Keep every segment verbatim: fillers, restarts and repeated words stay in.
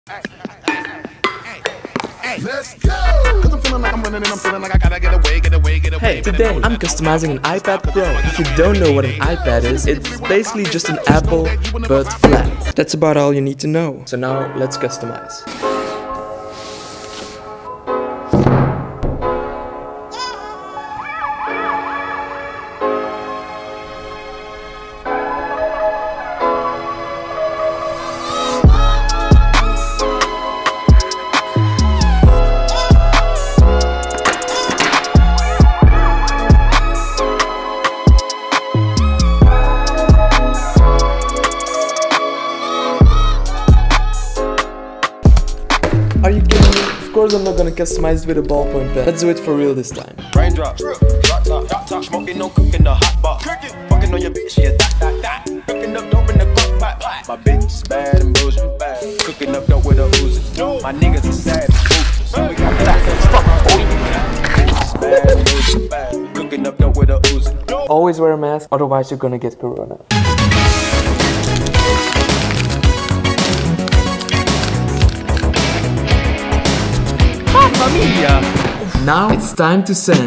Let's go! Cause I'm feeling like I'm running and I'm feeling like I gotta get away, get away, get away. Hey, today I'm customizing an iPad Pro. If you don't know what an iPad is, it's basically just an Apple, but flat. That's about all you need to know. So now, let's customize. Are you kidding me? Of course I'm not gonna customize it with a ballpoint pen. Let's do it for real this time. Raindrop, drop top, top, top, smoking, no cooking the hot pot. Fucking on your bitch, yeah, that, that, that. Cooking up dope in the cook pot. My bitch is bad and bullshit, bad. Cooking up dope with a Uzi. My niggas are sad and boozy. So we got that as fuck, boy. Bad and bullshit, bad. Cooking up dope with a Uzi. Always wear a mask, otherwise you're gonna get corona. Now it's time to send.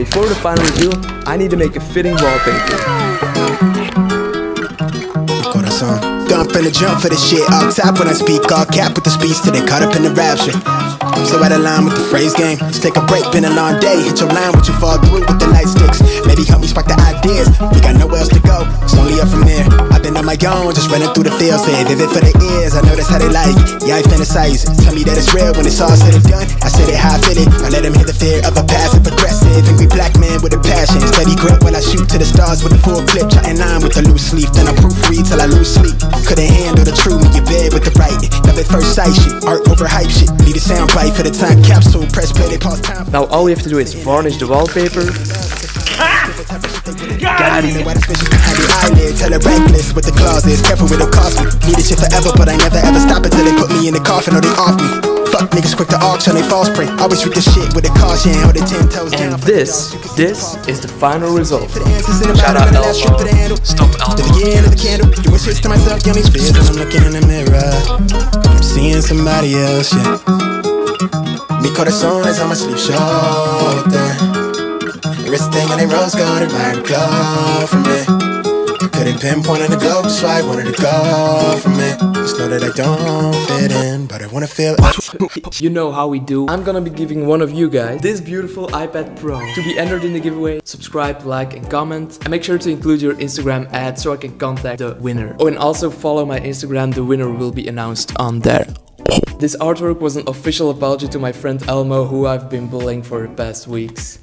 before the final reveal, I need to make a fitting wallpaper. Gun finna jump for the shit, all top when I speak, all cap with the speech till they caught up in the rapture. I'm so out of line with the phrase game. Let's take a break, been a long day. Hit your line, what you fall through with the light sticks. Maybe help me spark the ideas. We got nowhere else to go, it's only up from there. I've been on my own, just running through the field. Say vivid for the ears, I know that's how they like it. Yeah, I fantasize it. Tell me that it's real when it's all said and done. I said it how I feel it. I let them hear the fear of a passive aggressive angry black man with a passion. Steady grip while I shoot to the stars with a full clip. Chatting line with a loose leaf, then I proofread till I lose sleep. Couldn't handle the truth when you bed with the writing. Love at first sight shit, art over hype shit. Need a sound bite for the time capsule. Press play, they pause time. Now all you have to do is varnish the wallpaper. Got it. Tell her reckless with the clauses. Careful with the cost me. Need this shit forever, but I never ever stop until they put me in the coffin or they off me. Fuck niggas quick to auction, they false prey. Always treat the shit with a caution. Hold the ten toes down. And this, this is the final result. Shout out Elmo. Stop Elmo. To the end of the candle. Doing shit to myself, young these fears. And I'm looking in the mirror. I'm seeing somebody else, yeah. Mi corazón is on my sleeve shoulder. Everything in a rose gold admire the glow from me. I couldn't pinpoint on the globe, so I wanted to go from it. Just know that I don't fit in, but I wanna feel. You know how we do. I'm gonna be giving one of you guys this beautiful iPad Pro to be entered in the giveaway. Subscribe, like, and comment, and make sure to include your Instagram ad so I can contact the winner. Oh, and also follow my Instagram. The winner will be announced on there. This artwork was an official apology to my friend Elmo, who I've been bullying for the past weeks.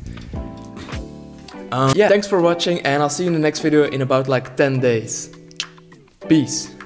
Um, yeah, thanks for watching, and I'll see you in the next video in about like ten days. Peace.